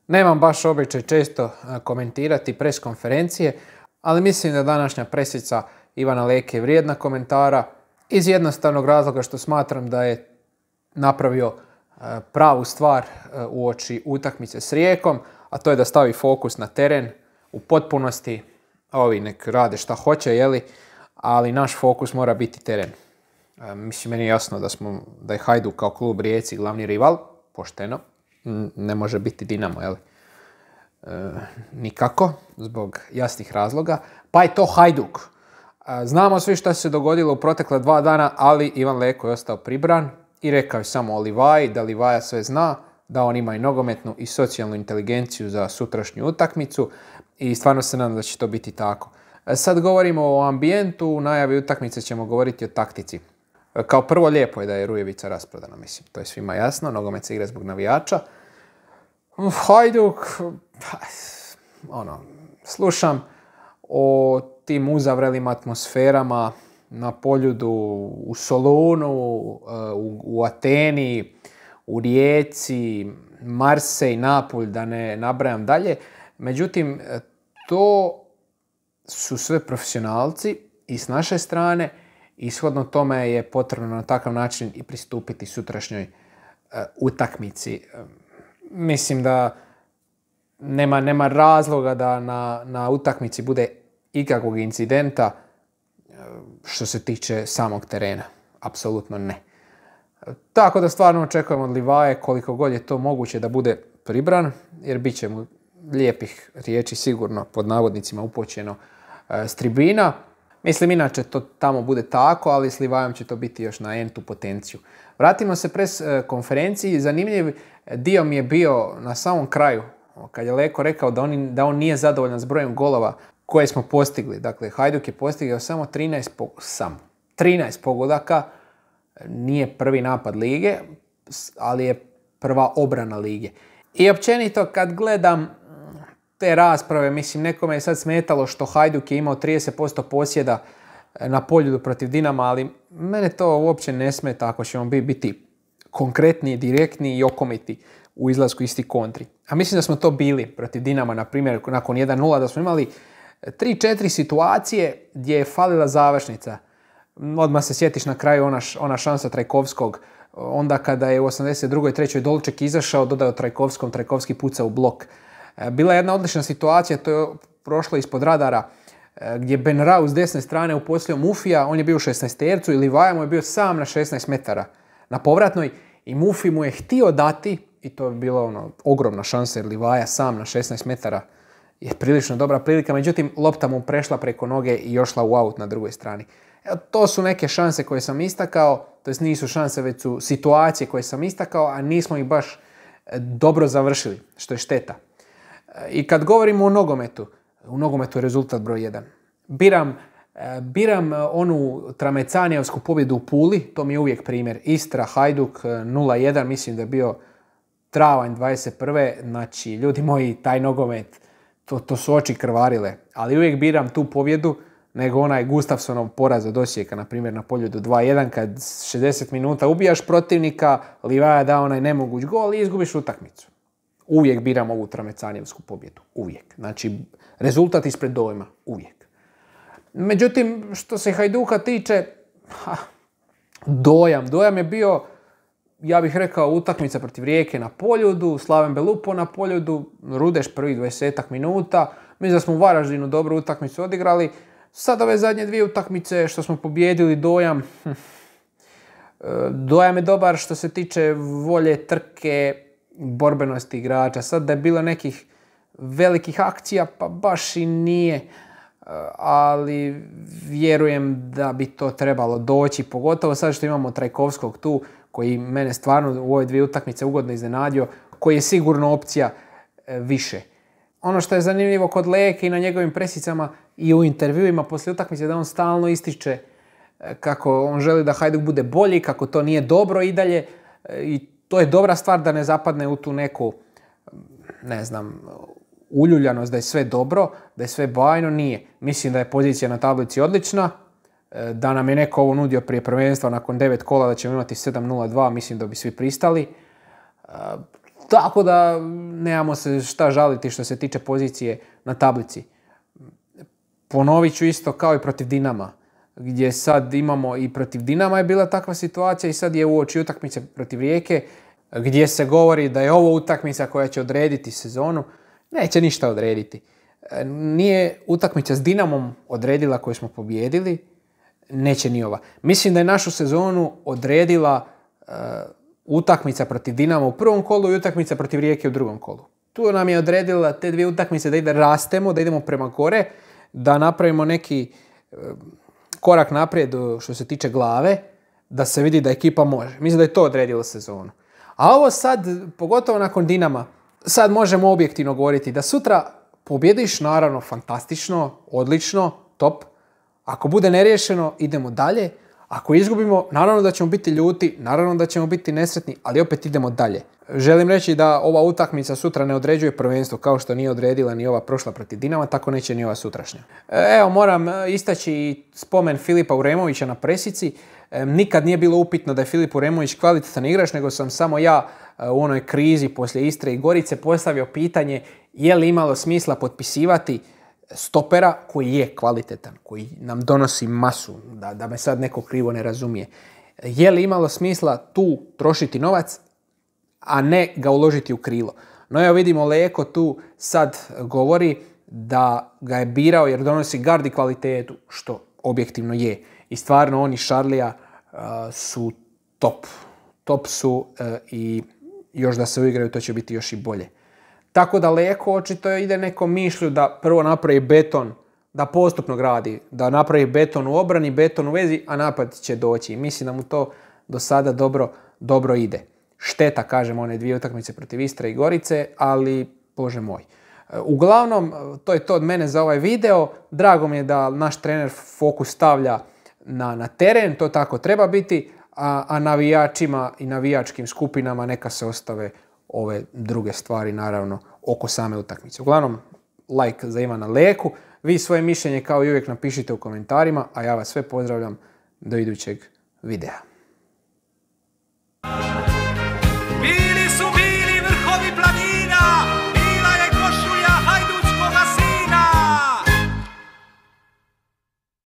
Nemam baš običaj često komentirati pres konferencije, ali mislim da današnja presica Ivana Leke je vrijedna komentara iz jednostavnog razloga što smatram da je napravio pravu stvar uoči utakmice s Rijekom, a to je da stavi fokus na teren u potpunosti. Ovi nek rade šta hoće, ali naš fokus mora biti teren. Mislim, meni je jasno da je Hajduk kao klub Rijeci glavni rival, pošteno. Ne može biti Dinamo, nikako, zbog jasnih razloga. Pa je to Hajduk. Znamo svi šta se dogodilo u protekla 2 dana, ali Ivan Leko je ostao pribran i rekao je samo o Livaji, da Livaja sve zna, da on ima i nogometnu i socijalnu inteligenciju za sutrašnju utakmicu i stvarno se nadam da će to biti tako. Sad govorimo o ambijentu, u najavi utakmice ćemo govoriti o taktici. Kao prvo, lijepo je da je Rujevica rasprodana, mislim, to je svima jasno, nogomet se igra zbog navijača. Hajduk, slušam o tim uzavrelim atmosferama na Poljudu, u Solunu, u Ateni, u Rijeci, Marsej, Napulj, da ne nabrajam dalje. Međutim, to su sve profesionalci i s naše strane i shodno tome je potrebno na takav način i pristupiti sutrašnjoj utakmici. Mislim da nema razloga da na utakmici bude ikakvog incidenta što se tiče samog terena. Apsolutno ne. Tako da stvarno očekujemo od Livaje koliko god je to moguće da bude pribran, jer bit će mu lijepih riječi sigurno, pod navodnicima upućeno, s tribina. Mislim, inače to tamo bude tako, ali s Livajom će to biti još na entu potenciju. Vratimo se pres konferenciji. Zanimljiv dio mi je bio na samom kraju, kad je Leko rekao da on nije zadovoljan s brojem golova koje smo postigli. Dakle, Hajduk je postigao samo 13 pogodaka. Nije prvi napad lige, ali je prva obrana lige. I općenito kad gledam te rasprave, mislim, nekome je sad smetalo što Hajduk je imao 30% posjeda na Poljudu protiv Dinama, ali mene to uopće ne smeta ako ćemo biti konkretni, direktni i okomiti u izlasku isti kontri. A mislim da smo to bili protiv Dinama, na primjer, nakon 1-0, da smo imali 3-4 situacije gdje je falila završnica. Odmah se sjetiš na kraju ona šansa Trajkovskog, onda kada je u 82. 3. Dolček izašao, dodao Trajkovskom, Trajkovski puca u blok. Bila je jedna odlična situacija, to je prošlo ispod radara, gdje Benrau s desne strane uposlio Mufija, on je bio u 16-tercu i Livaja mu je bio sam na 16 metara na povratnoj i Mufi mu je htio dati, i to je bila ogromna šansa jer Livaja sam na 16 metara je prilično dobra prilika, međutim lopta mu prešla preko noge i ošla u aut na drugoj strani. To su neke šanse koje sam istakao, to jest nisu šanse, već su situacije koje sam istakao, a nismo ih baš dobro završili, što je šteta. I kad govorimo o nogometu, u nogometu je rezultat broj 1. Biram onu tramecanijevsku pobjedu u Puli, to mi je uvijek primjer. Istra, Hajduk 0-1, mislim da je bio travanj 21. Znači, ljudi moji, taj nogomet, to su oči krvarile. Ali uvijek biram tu pobjedu nego onaj Gustafsonov poraz od Osijeka, na primjer na Poljudu 2-1, kad 60 minuta ubijaš protivnika, Livaja da onaj nemoguć gol i izgubiš utakmicu. Uvijek biram ovu tramecanijevsku pobjedu. Uvijek. Znači, rezultat ispred dojma. Uvijek. Međutim, što se Hajduka tiče, dojam je bio, ja bih rekao, utakmica protiv Rijeke na Poljudu, Slaven Belupo na Poljudu, Rudeš prvih 20 minuta. Mi da smo u Varaždinu dobru utakmicu odigrali. Sad ove zadnje 2 utakmice što smo pobijedili, dojam je dobar što se tiče volje, trke, borbenosti igrača. Sad da je bilo nekih velikih akcija, pa baš i nije, ali vjerujem da bi to trebalo doći, pogotovo sad što imamo Trajkovskog tu, koji mene stvarno u ove 2 utakmice ugodno iznenadio, koji je sigurno opcija više. Ono što je zanimljivo kod Leke i na njegovim presicama i u intervjuima poslije utakmice, da on stalno ističe kako on želi da Hajduk bude bolji, kako to nije dobro i dalje, i to je dobra stvar da ne zapadne u tu neku, uljuljanost da je sve dobro, da je sve bajno. Nije. Mislim da je pozicija na tablici odlična, da nam je neko ovo nudio prije prvenstva nakon 9 kola da ćemo imati 7-0-2, mislim da bi svi pristali. Tako da nemamo se šta žaliti što se tiče pozicije na tablici. Ponovit ću isto kao i protiv Dinama, gdje sad imamo i protiv Dinama je bila takva situacija i sad je uoči utakmice protiv Rijeke, gdje se govori da je ovo utakmica koja će odrediti sezonu. Neće ništa odrediti. Nije utakmica s Dinamom odredila koju smo pobijedili, neće ni ova. Mislim da je našu sezonu odredila utakmica protiv Dinama u prvom kolu i utakmica protiv Rijeke u drugom kolu. Tu nam je odredila te dvije utakmice da rastemo, da idemo prema gore, da napravimo neki korak naprijed što se tiče glave, da se vidi da ekipa može. Mislim da je to odredilo sezonu. A ovo sad, pogotovo nakon Dinama, sad možemo objektivno govoriti da sutra pobjediš, naravno, fantastično, odlično, top. Ako bude neriješeno, idemo dalje. Ako izgubimo, naravno da ćemo biti ljuti, naravno da ćemo biti nesretni, ali opet idemo dalje. Želim reći da ova utakmica sutra ne određuje prvenstvo, kao što nije odredila ni ova prošla protiv Dinama, tako neće ni ova sutrašnja. Evo, moram istaći spomen Filipa Uremovića na presici. Nikad nije bilo upitno da je Filip Uremović kvalitetan igrač, nego sam samo ja u onoj krizi poslije Istre i Gorice postavio pitanje je li imalo smisla potpisivati stopera koji je kvalitetan, koji nam donosi masu, da me sad neko krivo ne razumije. Je li imalo smisla tu trošiti novac, a ne ga uložiti u krilo? No evo vidimo, Leko tu sad govori da ga je birao jer donosi gardi kvalitetu, što objektivno je. I stvarno oni Šarlija su top. Top su i još da se uigraju to će biti još i bolje. Tako da Leko očito ide nekom mišlju da prvo napravi beton, da postupno gradi, da napravi beton u obrani, beton u vezi, a napad će doći. Mislim da mu to do sada dobro ide. Šteta, kažem, one dvije utakmice protiv Istre i Gorice, ali bože moj. Uglavnom, to je to od mene za ovaj video. Drago mi je da naš trener fokus stavlja na teren, to tako treba biti, a navijačima i navijačkim skupinama neka se ostave ove druge stvari, naravno, oko same utakmice. Uglavnom, like za Ivana Leku. Vi svoje mišljenje kao i uvijek napišite u komentarima, a ja vas sve pozdravljam do idućeg videa.